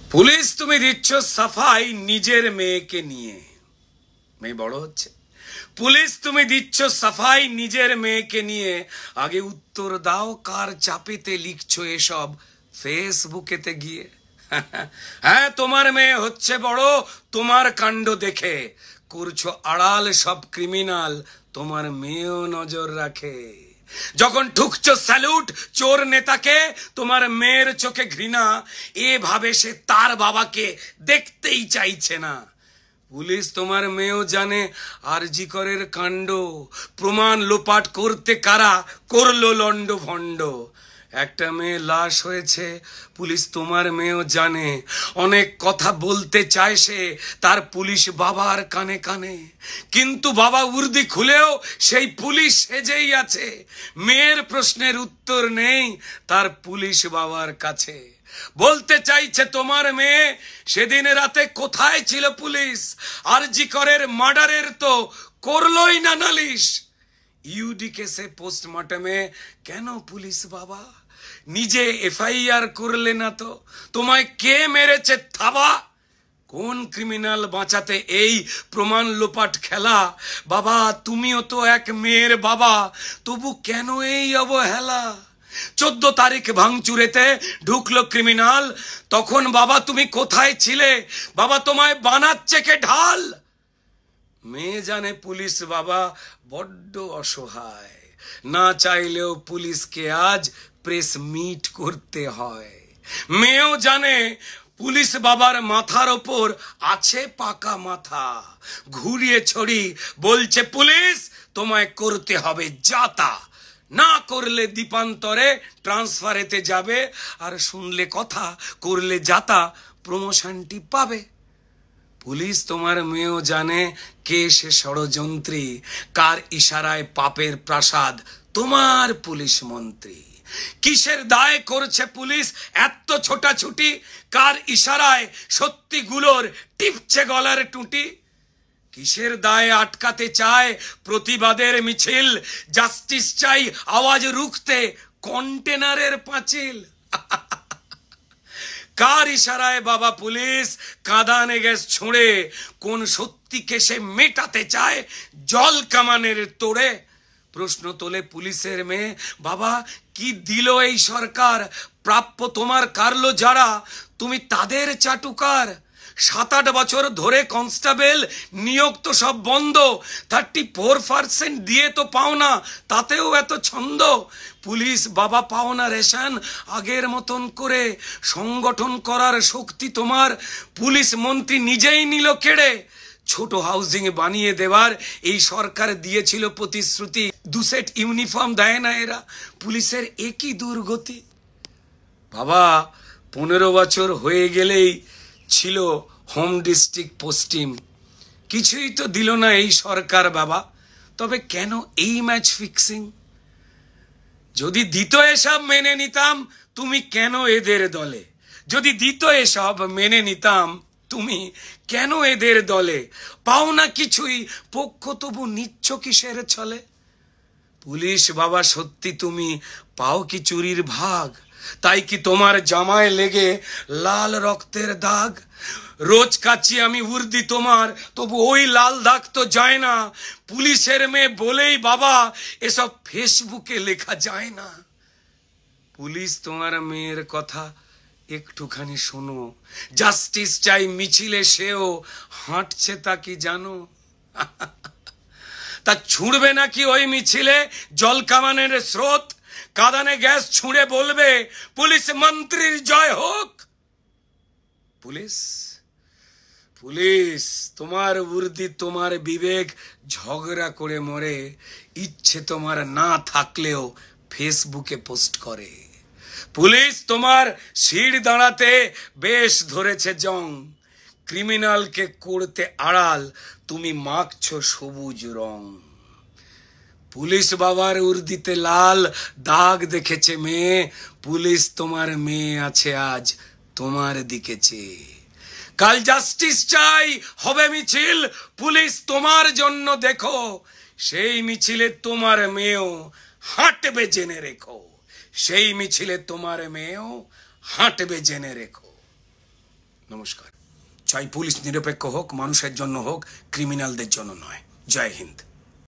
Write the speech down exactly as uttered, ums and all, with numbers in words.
Police তুমি দিচ্ছ সাফাই নিজের মেয়েকে নিয়ে, মেয়ে বড় হচ্ছে। পুলিশ তুমি দিচ্ছ সাফাই নিজের মেয়েকে নিয়ে, আগে উত্তর দাও কার চাপেতে লিখছো এসব ফেসবুকেতে গিয়ে। হ্যাঁ, তোমার মেয়ে হচ্ছে বড়, তোমার কাণ্ড দেখে করছো আড়াল সব ক্রিমিনাল, তোমার মেয়েও নজর রাখে। যখন ঠুকছো স্যালুট চোর নেতাকে, তোমার মেয়ের চোখে ঘৃণা, এভাবে সে তার বাবাকে দেখতেই চাইছে না। পুলিশ তোমার মেয়েও জানে আরজি করের কাণ্ড, প্রমাণ লোপাট করতে কারা করলো লন্ড ভন্ড। একটা মেয়ে লাশ হয়েছে, পুলিশ তোমার মেয়েও জানে, অনেক কথা বলতে চায় সে তার পুলিশ বাবার কানে কানে, কিন্তু বাবা উর্দি খুলেও সেই পুলিশ সেজেই আছে। মেয়ের প্রশ্নের উত্তর নেই তার পুলিশ বাবার কাছে। বলতে চাইছে তোমার মেয়ে, সেদিন রাতে কোথায় ছিল পুলিশ? আরজি করের মার্ডারের তো করলোই না নালিশ। ইউডি কেসে পোস্টমর্টমে কেন পুলিশ বাবা নিজে এফআইআর করলে না? তো তোমায় কে মেরেছে থাবা? কোন ক্রিমিনাল বাঁচাতে এই প্রমাণ লোপাট খেলা? বাবা তুমিও তো এক মেয়ের বাবা, তবু কেন এই অবহেলা? চোদ্দ তারিখ ভাঙচুরেতে ঢুকলো ক্রিমিনাল, তখন বাবা তুমি কোথায় ছিলে? বাবা তোমায় বানাচ্ছে কে ঢাল? মেয়ে জানে পুলিশ বাবা বড্ড অসহায়, না চাইলেও পুলিশকে আজ প্রেস মিট করতে হয়। মেয়েও জানে পুলিশ বাবার মাথার ওপর আছে পাকা মাথা, ঘুরিয়ে ছড়ি বলছে পুলিশ তোমায় করতে হবে যাতা, না করলে দ্বীপান্তরে ট্রান্সফারেতে যাবে, আর শুনলে কথা করলে যাতা প্রমোশনটি পাবে। পুলিশ তোমার মেয়েও জানে কে সে ষড়যন্ত্রী, কার ইশারায় পাপের প্রাসাদ তোমার পুলিশ মন্ত্রী। কিসের দায় করছে পুলিশ এত ছোটাছুটি, কার ইশারায় সত্যিগুলোর টিপছে গলার টুটি? কিসের দায়ে আটকাতে চায় প্রতিবাদের মিছিল, জাস্টিস চাই আওয়াজ রুখতে কন্টেনারের পাঁচিল। কার ইশারায় বাবা পুলিশ কাঁদানে গ্যাস ছুঁড়ে কোন সত্যিকে সে মেটাতে চায় জল কামানের তোড়ে? প্রশ্ন তোলে পুলিশের মেয়ে, বাবা কি দিল এই সরকার? প্রাপ্য তোমার কারলো যারা, তুমি তাদের চাটুকার। সাত আট বছর ধরে কনস্টেবল নিয়োগ তো সব বন্ধ, থার্টি ফোর পার্সেন্ট দিয়ে তো পাও না, তাতেও এত ছন্দ। পুলিশ বাবা পাও না রেশন আগের মতন করে, সংগঠন করার শক্তি তোমার পুলিশ মন্ত্রী নিজেই নিল কেড়ে। ছোট হাউজিং বানিয়ে দেওয়ার এই সরকার দিয়েছিল প্রতিশ্রুতি, দু সেট ইউনিফর্ম দেয় না এরা, পুলিশের একই দুর্গতি। বাবা পনেরো বছর হয়ে গেলেই ছিল হোম ডিস্ট্রিক্ট পোস্টিং, কিছুই তো দিল না এই সরকার বাবা, তবে কেন এই ম্যাচ ফিক্সিং? যদি দিত এসব মেনে নিতাম তুমি কেন এদের দলে? যদি দিত এসব মেনে নিতাম তুমি কেন এদের দলে? পাও না কিছুই পক্ষ তবু নিচ্ছ কিসের ছলে? পুলিশ বাবা সত্যি তুমি পাও কি চুরির ভাগ? তাই কি তোমার জামায় লেগে লাল রক্তের দাগ? রোজ কাচ্ছি আমি উর্দি তোমার, তবু ওই লাল দাগ তো যায় না। পুলিশের মেয়ে বলেই বাবা এসব ফেসবুকে লেখা যায় না। পুলিশ তোমার মেয়ের কথা একটুখানি শোনো, জাস্টিস চাই মিছিলে সেও হাঁটছে তা কি জানো? তা ছুঁড়বে নাকি ওই মিছিলে জল কামানের স্রোত? কাঁদানে গ্যাস ছুঁড়ে বলবে পুলিশ মন্ত্রীর জয় হোক? পুলিশ পুলিশ তোমার উর্দি তোমার বিবেক ঝগড়া করে মরে, ইচ্ছে তোমার না থাকলেও ফেসবুকে পোস্ট করে। পুলিশ তোমার শির দাঁড়াতে বেশ ধরেছে জং, ক্রিমিনালকে করতে আড়াল তুমি মাখছো সবুজ রং। পুলিশ বাবার উর্দিতে লাল দাগ দেখেছে মেয়ে, পুলিশ তোমার মেয়ে আছে আজ তোমার দিকে চেয়ে। কাল জাস্টিস চাই হবে মিছিল, পুলিশ তোমার জন্য দেখো, সেই মিছিলে তোমার মেয়েও হাঁটবে জেনে রেখো। সেই মিছিলে তোমার মেয়েও হাঁটবে জেনে রেখো। নমস্কার। চাই পুলিশ নিরপেক্ষ হোক, মানুষের জন্য হোক, ক্রিমিনালদের জন্য নয়। জয় হিন্দ।